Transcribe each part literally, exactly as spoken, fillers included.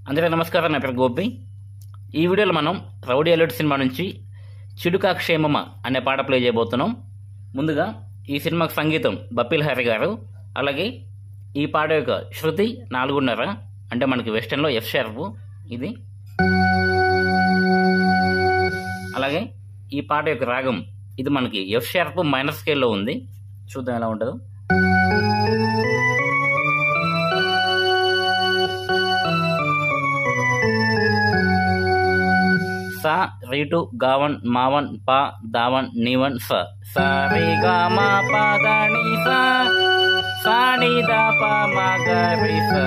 అందరికీ నమస్కారం. నా పేరు గోపి. ఈ వీడియోలో మనం రౌడీ అల్లుడు సినిమా నుంచి చిలుక క్షేమమా అనే పాట ప్లే చేయబోతున్నాం. ముందుగా ఈ సినిమాకు సంగీతం బప్పిల్ హరి గారు, అలాగే ఈ పాట యొక్క శృతి నాలుగున్నర, అంటే మనకి వెస్టర్న్లో ఎఫ్ షార్ప్ ఇది. అలాగే ఈ పాట యొక్క రాగం ఇది మనకి ఎఫ్ షార్ప్ మైనర్ స్కేల్లో ఉంది. చూద్దాం ఎలా ఉంటుందో. సా రీటు గావన్ మావన్ పా దావన్ నీవన్ స సా రే గా మా పా దా ని సా సా ని దా పా మా గా రి సా.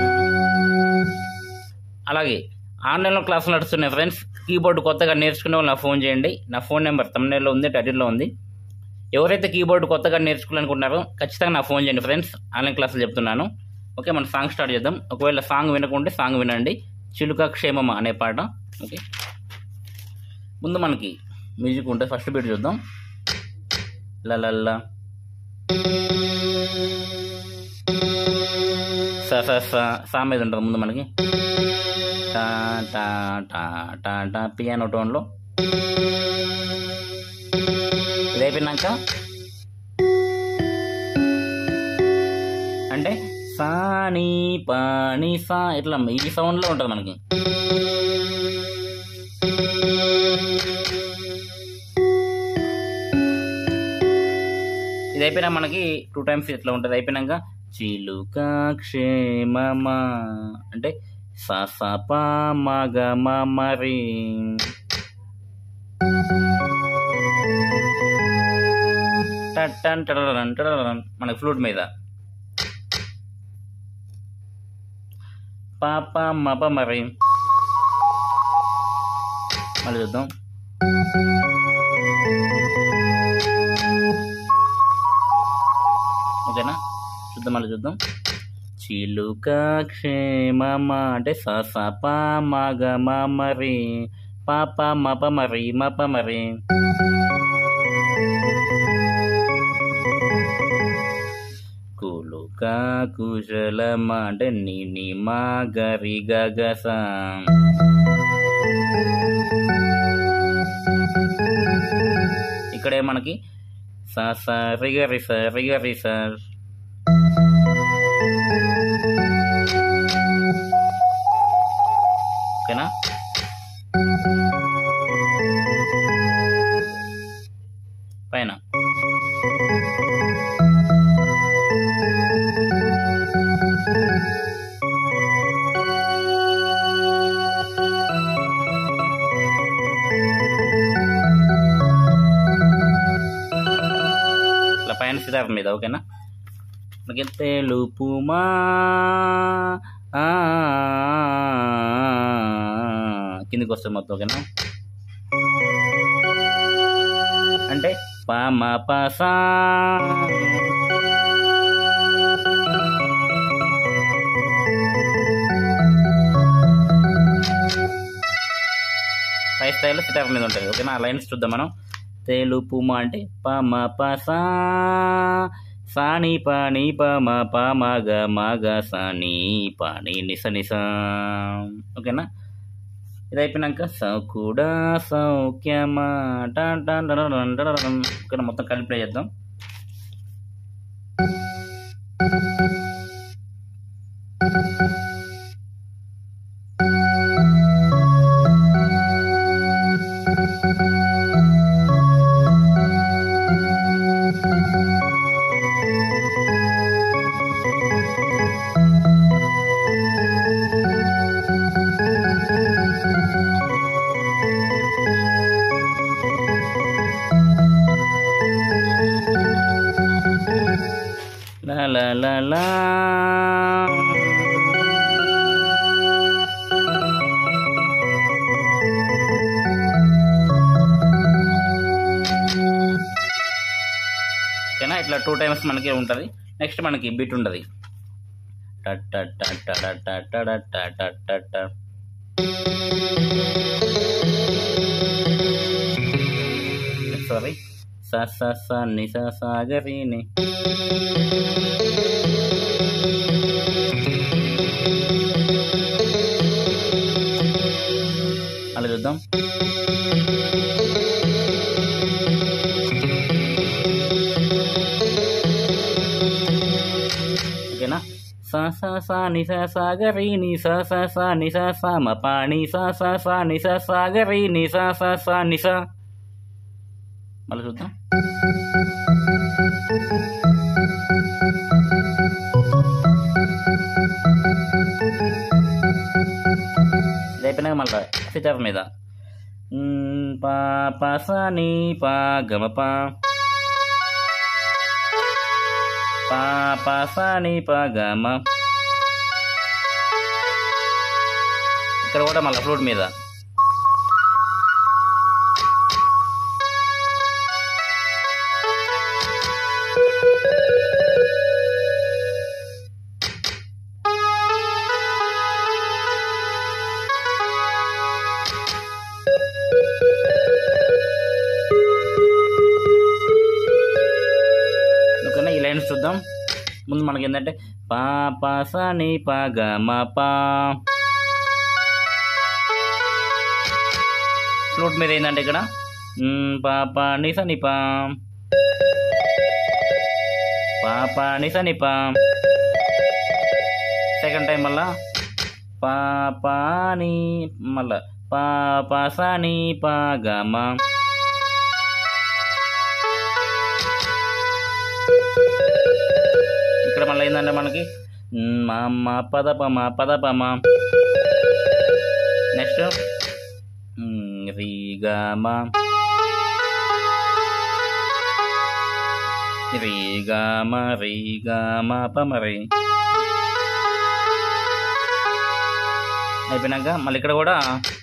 అలాగే ఆన్లైన్లో క్లాసులు నడుస్తున్నాయి ఫ్రెండ్స్. కీబోర్డ్ కొత్తగా నేర్చుకునే వాళ్ళు నా ఫోన్ చేయండి. నా ఫోన్ నెంబర్ తమిళలో ఉంది, టైటిల్లో ఉంది. ఎవరైతే కీబోర్డ్ కొత్తగా నేర్చుకోవాలనుకుంటున్నారో ఖచ్చితంగా నా ఫోన్ చేయండి ఫ్రెండ్స్. ఆన్లైన్ క్లాసులు చెప్తున్నాను. ఓకే, మనం సాంగ్ స్టార్ట్ చేద్దాం. ఒకవేళ సాంగ్ వినకుంటే సాంగ్ వినండి. చిలుక క్షేమమా అనే పాట. ఓకే, ముందు మనకి మ్యూజిక్ ఉంటుంది. ఫస్ట్ బీట్ చూద్దాం. లలల్లా సా సా సా సా మీద ఉంటుంది ముందు మనకి. టా టా టా టా టా పియానో టోన్లో. ఇది అయిపోయినాక అంటే సాని పాని సా ఇట్లా ఈ సౌండ్లో ఉంటుంది మనకి. ఇది అయిపోయినా మనకి టూ టైమ్స్ ఇట్లా ఉంటుంది. అయిపోయినాక చిలుక క్షేమమా అంటే సా సా పా మా గ మా మరి. టన్ టడరన్ టడరన్ మనకి ఫ్లూట్ మీద. పాప మప మరి. మళ్ళీ చూద్దాం. ఓకేనా, చూద్దాం మళ్ళీ చూద్దాం. చిలుక క్షేమమా అంటే సా సా పా మా గ మా మరి పాప మప మరి మప మరి. కులుక కుశలమా అంటే ని ని మా గరి గ గ సా. ఇక్కడే మనకి సా సా రిగ రి సా రిగ రి సా. ఓకేనా, పైన పైన సితార్ మీద. ఓకేనా, మనకి తెలుపుమా కిందికి వస్తుంది మొత్తం. ఓకేనా, అంటే పామ పసా. పై స్థాయిలో సితార్ మీద ఉంటుంది. ఓకేనా, ఆ లైన్స్ చూద్దాం మనం. తెలుపుమా అంటే పమ పసా సాని పాని పమ పమ గ మగ సాని పాని నిస నిస. ఓకేనా, ఇది అయిపోయినాక సౌకుడా సౌఖ్యమా టన్ టన్ టన్ టన్. ఓకేనా, మొత్తం కలిపి ప్లే చేద్దాం. La la la la. ఓకేనా, ఇట్లా టూ టైమ్స్ మనకి ఉంటుంది. నెక్స్ట్ మనకి బీట్ ఉంటుంది. Sorry sa sa sa ni sa sa ga re ni. సా సా సా ని సా సా గ రి ని సా సా సా ని సా సా మ పా ని సా సా సా ని సా సా గ రి ని సా సా సా ని సా. మళ్ళీ చూద్దాం. ఇది అయిపోయినాక మళ్ళీ సితార్ మీద పా పా సా ని పా గమ పా పా పా సా ని పా గమ. ఇక్కడ కూడా మళ్ళీ ఫ్లూట్ మీద ఈ లైన్స్ చూద్దాం. ముందు మనకి ఏంటంటే పా పా సా ని పా గ మ పా. ఫ్లూట్ మీద ఏంటంటే ఇక్కడ పా పా ని సా ని పా పా పా ని సా ని పా. సెకండ్ టైం మళ్ళా పా పా ని మళ్ళా పా పా సా ని పా గ మ. ఇక్కడ మళ్ళీ ఏంటంటే మనకి మా మా పద పమ పద పమ. నెక్స్ట్ రీ గా మా రీ గా మా రీ గా మా పమ రీ. అయిపోయినాక మళ్ళీ ఇక్కడ కూడా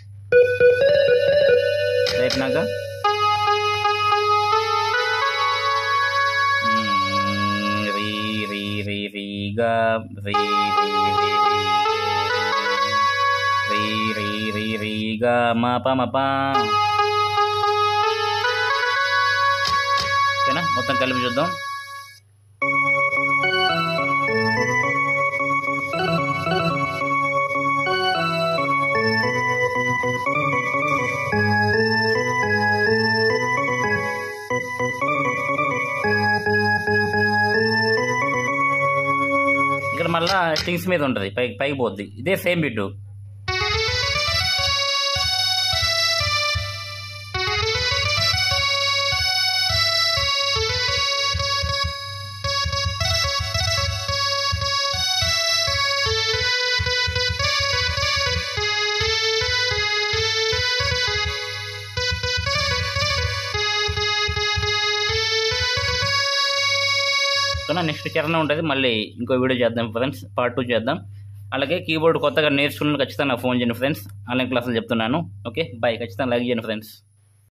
అయిపోయినాక గా రీ రీ రీ రీ రీ గా మా ప మ ప. ఓకేనా, మొత్తం కలిపి చూద్దాం. ఇక్కడ మళ్ళా స్ట్రింగ్స్ మీద ఉంటుంది, పైకి పైకి పోద్ది. ఇదే సేమ్ బిట్టు. నెక్స్ట్ చరణం ఉంటుంది. మళ్ళీ ఇంకో వీడియో చేద్దాం ఫ్రెండ్స్, పార్ట్ టూ చేద్దాం. అలాగే కీబోర్డ్ కొత్తగా నేర్చుకున్న ఖచ్చితంగా నాకు ఫోన్ చేయండి ఫ్రెండ్స్. ఆన్లైన్ క్లాసులు చెప్తున్నాను. Okay bye. ఖచ్చితంగా లైక్ చేయండి ఫ్రెండ్స్.